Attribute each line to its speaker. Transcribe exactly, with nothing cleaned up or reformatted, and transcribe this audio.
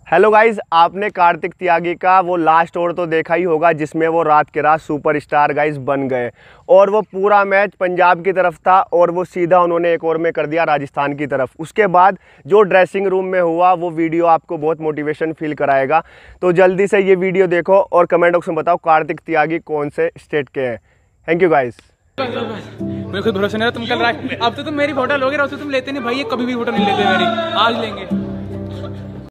Speaker 1: Hello guys, आपने कार्तिक त्यागी का वो लास्ट ओवर तो देखा ही होगा जिसमें वो रात के रात सुपरस्टार गाइज बन गए। और वो पूरा मैच पंजाब की तरफ था और वो सीधा उन्होंने एक ओवर में कर दिया राजस्थान की तरफ। उसके बाद जो ड्रेसिंग रूम में हुआ वो वीडियो आपको बहुत मोटिवेशन फील कराएगा। तो जल्दी से ये वीडियो देखो और कमेंट बॉक्स में बताओ कार्तिक त्यागी कौन से स्टेट के हैं। Thank you guys.
Speaker 2: मेरे को भरोसा नहीं तुम कल रात अब तो तुम मेरी फोटो लोगे, तुम लेते नहीं भाई, ये कभी भी फोटो नहीं लेते मेरी, आज लेंगे।